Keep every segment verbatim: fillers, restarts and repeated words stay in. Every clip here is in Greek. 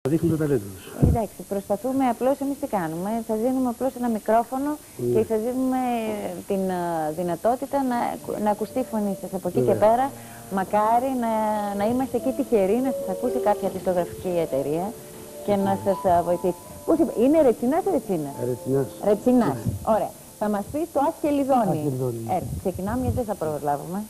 δείχνουν το ταλέντο τους. Εντάξει, προσπαθούμε απλώς, εμείς τι κάνουμε, σας δίνουμε απλώς ένα μικρόφωνο mm. και σας δίνουμε την uh, δυνατότητα να, να ακουστεί η φωνή σας. Από εκεί yeah. και πέρα, μακάρι να, να είμαστε εκεί τυχεροί, να σας ακούσει κάποια δισκογραφική εταιρεία και mm. να σας uh, βοηθήσει. Πώς είπε, είναι Ρετσινάς ή Ρετσίνας? Ρετσινάς. Ρετσινάς, yeah. ωραία. Θα μας πεις το Αχελιδόνι. Yeah. Ε, ξεκινάμε γιατί δεν θα προλάβουμε.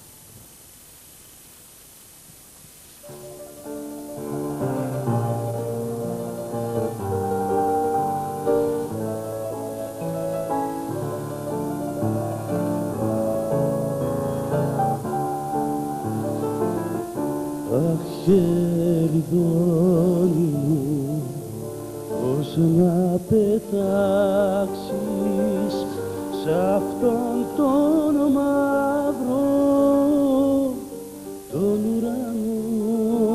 Χελιδόνι μου, πώς να πετάξεις σ' αυτόν τον μαύρο τον ουρανό,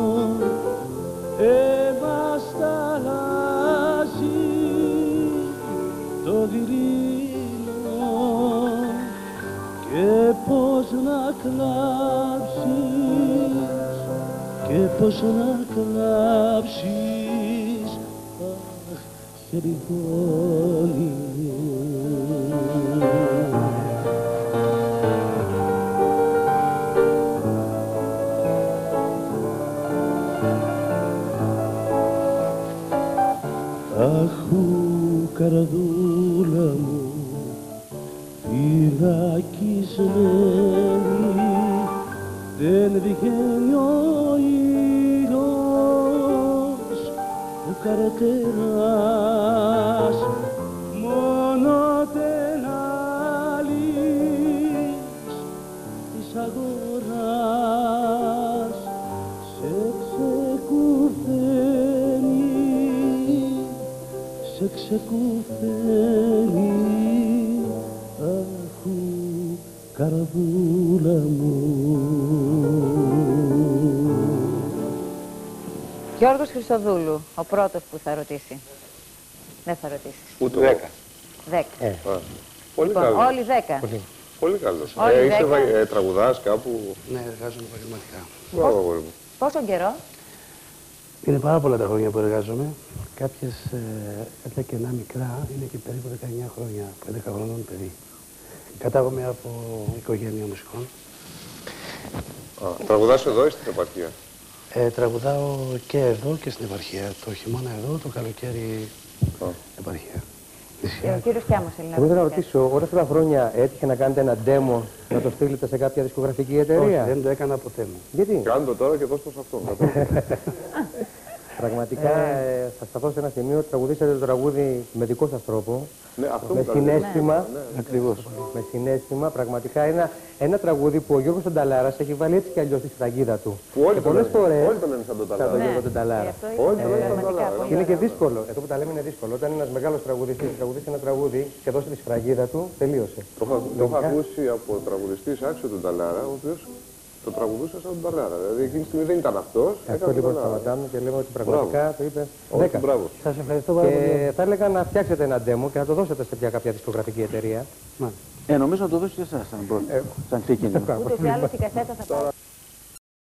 εμασταλάζει το δειρήνο και πώς να κλάψεις και πώς να κλάψεις, αχ, χελιδόνι. Αχού, καρδούλα μου, φυλακισμένη, δεν βγαίνει ο ήλιος ο καρατεράς, μόνο τενάλης της αγοράς σε ξεκουφαίνει, σε ξεκουφαίνει, αχού, καρδούλα μου. Γιώργος Χριστοδούλου, ο πρώτος που θα ρωτήσει. Δεν θα ρωτήσεις. Ούτε δέκα. Δέκα. Ε. Πολύ λοιπόν, καλό. όλοι δέκα. Πολύ, Πολύ καλός. Όλοι Ε, είσαι δέκα. ε, τραγουδάς κάπου. Ναι, εργάζομαι επαγγελματικά. Μπράβο, αγόρι μου. Πόσο καιρό? Είναι πάρα πολλά τα χρόνια που εργάζομαι. Κάποιες, ε, κάποια κενά μικρά, είναι και περίπου δεκαεννιά χρόνια, έντεκα χρονών παιδί. Κατάγομαι από οικογένεια μουσικών. Α, τραγουδάς εδώ ή στην επαρχία? Ε, τραγουδάω και εδώ και στην επαρχία. Το χειμώνα εδώ, το καλοκαίρι επαρχία. Ο κύριος Κιάμος, Ελληνικά. Εγώ θέλω να ρωτήσω, όλα αυτά τα χρόνια έτυχε να κάνετε ένα demo να το στείλετε σε κάποια δισκογραφική εταιρεία? Όχι, δεν το έκανα ποτέ μου. Γιατί? Κάνε το τώρα και δώσ' το σε αυτόν. Πραγματικά ε, θα σταθώ σε ένα σημείο ότι τραγουδήσατε το τραγούδι με δικό σας τρόπο. Ναι, αυτό με μου συναίσθημα. Ναι, ναι, ναι. Ακριβώς. Με συναίσθημα, πραγματικά ένα, ένα τραγούδι που ο Γιώργος Ταλάρας έχει βάλει έτσι κι αλλιώς τη σφραγίδα του. Που όλοι και πολλές φορές. Όλοι τον λένε σαν τον Σαν Ταλάρα. τον Γιώργο τον Ταλάρα. Όλοι τον λένε σαν τον Ταλάρα. Και είναι και δύσκολο. Αυτό που τα λέμε είναι δύσκολο. Όταν ένας μεγάλος τραγουδιστής τραγουδίσει ένα τραγούδι και δώσει τη σφραγίδα του, τελείωσε. Το έχω ακούσει από τραγουδιστή άξιο τον Ταλάρα, ο οποίος το τραγουδούσε σαν τον Ταλάρα. Δηλαδή εκείνη τη στιγμή δεν ήταν αυτός. Αυτό λοιπόν σταματάμε και λέμε ότι πραγματικά το είπε. δέκα. Μπράβο. Σας ευχαριστώ πάρα πολύ. Και θα έλεγα να φτιάξετε ένα demo και να το δώσετε σε κάποια δισκογραφική εταιρεία. Ε, νομίζω να το δώσω και εσάς σαν πρώτο. Σαν ξεκίνημα. Ούτως ή άλλως η κασέτα θα πάρει.